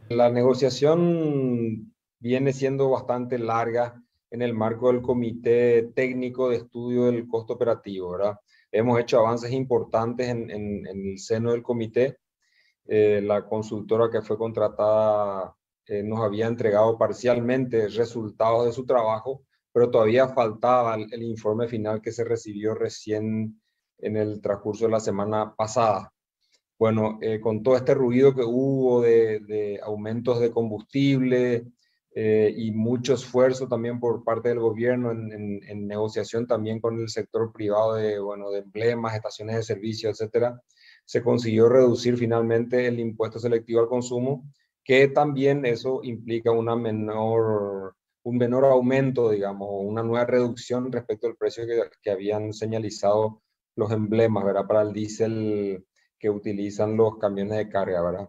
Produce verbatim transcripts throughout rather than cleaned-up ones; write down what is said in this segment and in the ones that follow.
La negociación viene siendo bastante larga en el marco del Comité Técnico de Estudio del Costo Operativo, ¿verdad? Hemos hecho avances importantes en, en- en el seno del comité. Eh, la consultora que fue contratada eh, nos había entregado parcialmente resultados de su trabajo, pero todavía faltaba el, el informe final que se recibió recién en el transcurso de la semana pasada. Bueno, eh, con todo este ruido que hubo de, de aumentos de combustible eh, y mucho esfuerzo también por parte del gobierno en, en- en negociación también con el sector privado de, bueno, de emblemas, estaciones de servicio, etcétera, se consiguió reducir finalmente el impuesto selectivo al consumo, que también eso implica una menor, un menor aumento, digamos, o una nueva reducción respecto al precio que, que habían señalizado los emblemas, ¿verdad? Para el diésel que utilizan los camiones de carga, ¿verdad?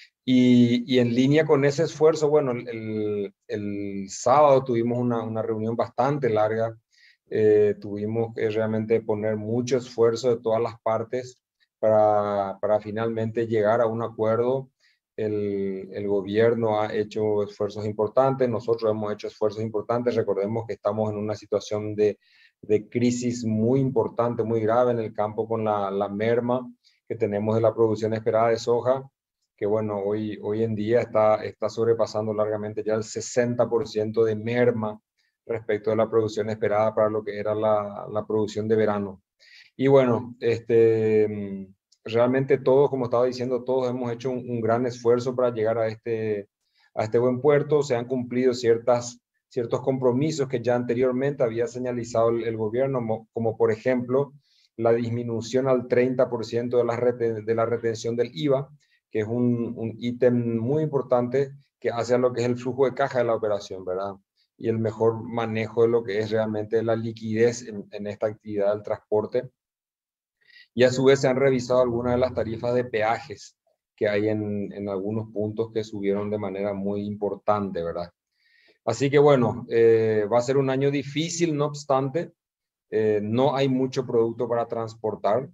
Y, y en línea con ese esfuerzo, bueno, el, el, el sábado tuvimos una, una reunión bastante larga, eh, tuvimos que realmente poner mucho esfuerzo de todas las partes para, para finalmente llegar a un acuerdo. El, el gobierno ha hecho esfuerzos importantes, nosotros hemos hecho esfuerzos importantes, recordemos que estamos en una situación de, de crisis muy importante, muy grave en el campo con la, la merma que tenemos de la producción esperada de soja, que bueno, hoy, hoy en día está, está sobrepasando largamente ya el sesenta por ciento de merma respecto de la producción esperada para lo que era la, la producción de verano. Y bueno, este, realmente todos, como estaba diciendo, todos hemos hecho un, un gran esfuerzo para llegar a este, a este buen puerto. Se han cumplido ciertas, ciertos compromisos que ya anteriormente había señalizado el, el gobierno, como, como por ejemplo la disminución al treinta por ciento de la, reten, de la retención del I V A, que es un, un ítem muy importante que hace a lo que es el flujo de caja de la operación, ¿verdad? Y el mejor manejo de lo que es realmente la liquidez en, en esta actividad del transporte. Y a su vez se han revisado algunas de las tarifas de peajes que hay en, en algunos puntos que subieron de manera muy importante, ¿verdad? Así que bueno, eh, va a ser un año difícil, no obstante, eh, no hay mucho producto para transportar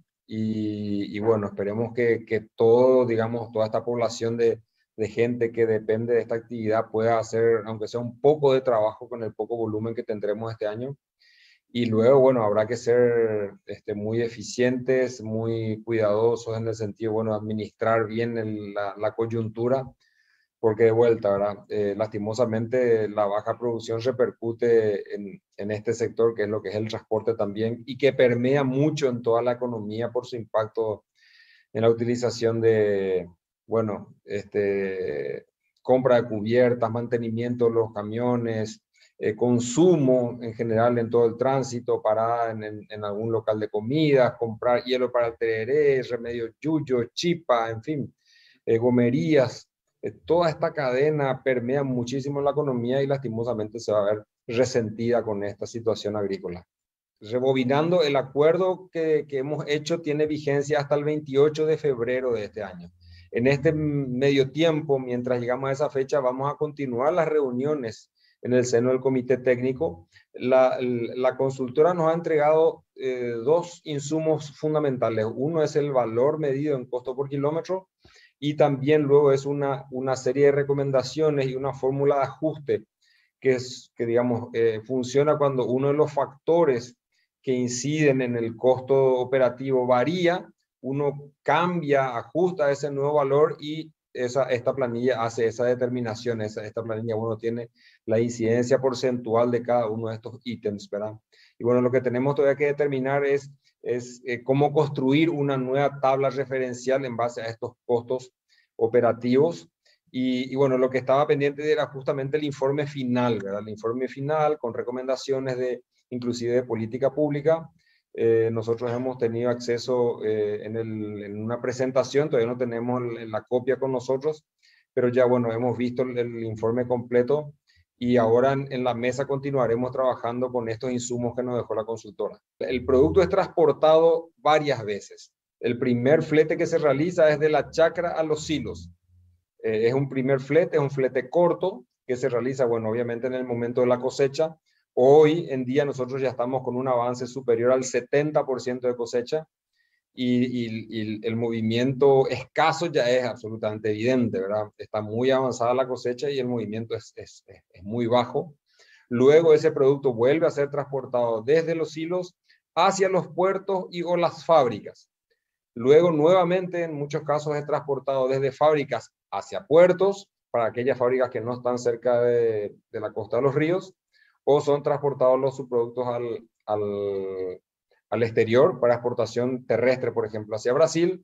y, y bueno, esperemos que, que todo, digamos, toda esta población de, de gente que depende de esta actividad pueda hacer, aunque sea un poco de trabajo con el poco volumen que tendremos este año. Y luego, bueno, habrá que ser este, muy eficientes, muy cuidadosos en el sentido, bueno, administrar bien el- la, la coyuntura, porque de vuelta, ¿verdad? Eh, lastimosamente la baja producción repercute en, en este sector, que es lo que es el transporte también, y que permea mucho en toda la economía por su impacto en la utilización de, bueno, este, compra de cubiertas, mantenimiento de los camiones, eh, consumo en general en todo el tránsito, parada en, en, en algún local de comida, comprar hielo para el tereré, remedios yuyo, chipa, en fin, eh, gomerías. Eh, toda esta cadena permea muchísimo la economía y lastimosamente se va a ver resentida con esta situación agrícola. Rebobinando, el acuerdo que, que hemos hecho tiene vigencia hasta el veintiocho de febrero de este año. En este medio tiempo, mientras llegamos a esa fecha, vamos a continuar las reuniones en el seno del comité técnico. La, la consultora nos ha entregado eh, dos insumos fundamentales. Uno es el valor medido en costo por kilómetro y también luego es una, una serie de recomendaciones y una fórmula de ajuste que, es, que digamos, eh, funciona cuando uno de los factores que inciden en el costo operativo varía, uno cambia, ajusta ese nuevo valor y esa, esta planilla hace esa determinación, esa, esta planilla uno tiene la incidencia porcentual de cada uno de estos ítems, ¿verdad? Y bueno, lo que tenemos todavía que determinar es, es eh, cómo construir una nueva tabla referencial en base a estos costos operativos. Y, y, bueno, lo que estaba pendiente era justamente el informe final, ¿verdad? El informe final con recomendaciones de, inclusive de política pública. Eh, nosotros hemos tenido acceso eh, en, el, en, una presentación, todavía no tenemos el, la copia con nosotros, pero ya bueno, hemos visto el, el informe completo y ahora en, en la mesa continuaremos trabajando con estos insumos que nos dejó la consultora. El producto es transportado varias veces. El primer flete que se realiza es de la chacra a los silos. Eh, es un primer flete, es un flete corto que se realiza, bueno, obviamente en el momento de la cosecha. Hoy en día nosotros ya estamos con un avance superior al setenta por ciento de cosecha y, y, y el movimiento escaso ya es absolutamente evidente, ¿verdad? Está muy avanzada la cosecha y el movimiento es, es, es muy bajo. Luego ese producto vuelve a ser transportado desde los silos hacia los puertos y o las fábricas. Luego nuevamente en muchos casos es transportado desde fábricas hacia puertos, para aquellas fábricas que no están cerca de, de la costa de los ríos, o son transportados los subproductos al, al, al exterior para exportación terrestre, por ejemplo, hacia Brasil.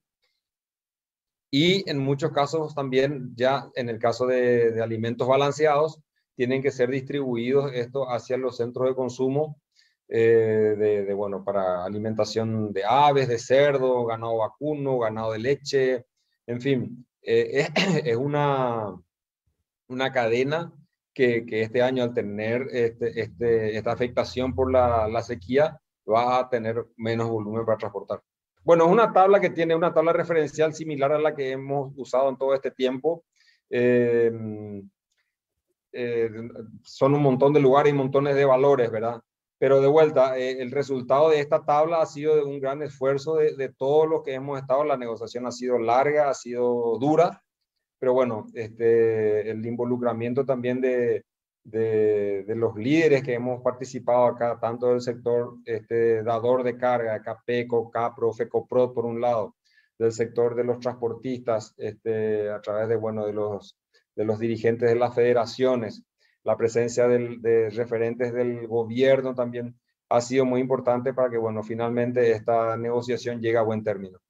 Y en muchos casos también, ya en el caso de, de alimentos balanceados, tienen que ser distribuidos esto hacia los centros de consumo, eh, de, de, bueno, para alimentación de aves, de cerdo, ganado vacuno, ganado de leche, en fin, eh, es, es una, una cadena que, que este año, al tener este, este, esta afectación por la, la sequía, va a tener menos volumen para transportar. Bueno, es una tabla que tiene una tabla referencial similar a la que hemos usado en todo este tiempo. Eh, eh, son un montón de lugares y montones de valores, ¿verdad? Pero de vuelta, eh, el resultado de esta tabla ha sido de un gran esfuerzo de, de todos los que hemos estado. La negociación ha sido larga, ha sido dura, pero bueno, este, el involucramiento también de, de, de los líderes que hemos participado acá, tanto del sector este, dador de carga, Capeco, Capro, Fecoprod por un lado, del sector de los transportistas, este, a través de, bueno, de los, de los dirigentes de las federaciones, la presencia del, de referentes del gobierno también ha sido muy importante para que, bueno, finalmente esta negociación llegue a buen término.